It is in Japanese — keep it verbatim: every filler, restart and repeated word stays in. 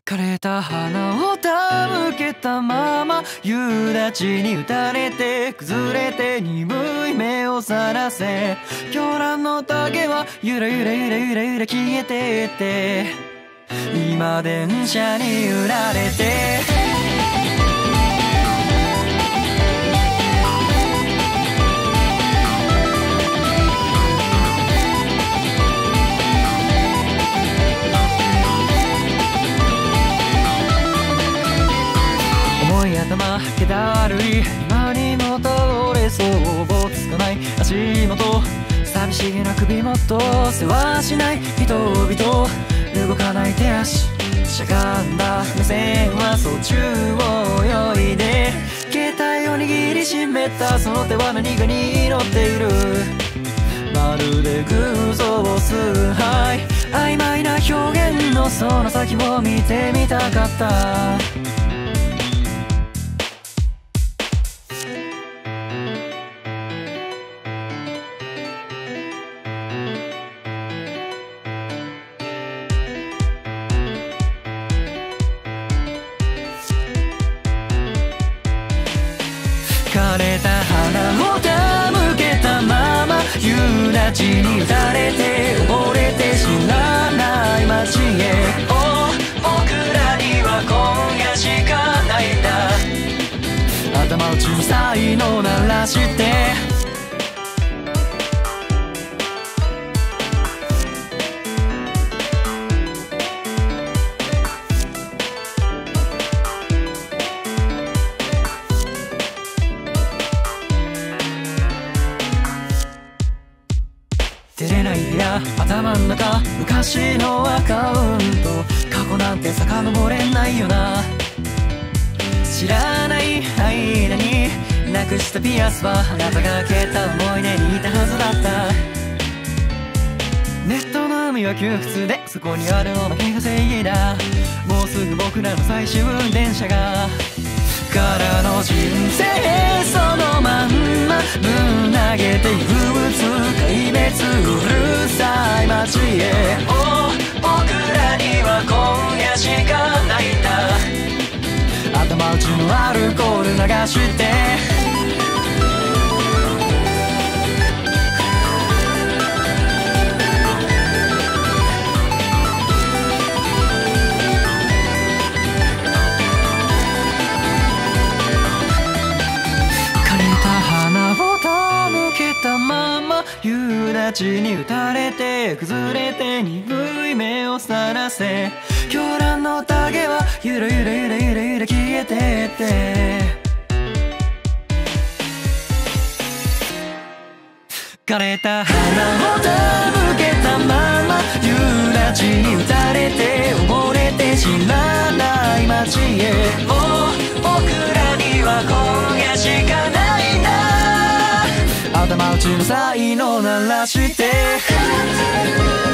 枯れた花を手向けたまま夕立に打たれて崩れて鈍い目をさらせ狂乱の竹はゆらゆらゆらゆらゆら消えてって今電車に揺られて頭気だるい今にも倒れそうぼつかない足元寂しげな首元世話しない人々動かない手足しゃがんだ目線は途中を泳いで携帯を握りしめたその手は何かに祈っているまるで偶像崇拝曖昧な表現のその先も見てみたかった枯れた花を手向けたまま夕立に打たれて溺れて知らない街へお僕らには今夜しかないんだ頭を小さいの鳴らして出れないや頭の中昔のアカウント過去なんて遡れないよな知らない間になくしたピアスはあなたが消えた思い出にいたはずだったネットの海は窮屈でそこにあるのだけが正義だもうすぐ僕らの最終電車がからの人生そのまんまぶん投げて憂鬱壊滅うるさい街へお僕らには今夜しかないんだ頭打ちのアルコール流してたまま夕立に打たれて崩れて鈍い目をさらせ狂乱の竹はゆらゆらゆらゆらゆら消えてって枯れた花を手向けたまま夕立に打たれて溺れて知らない街へお僕らには今夜しかないんだ頭打ちの才能鳴らして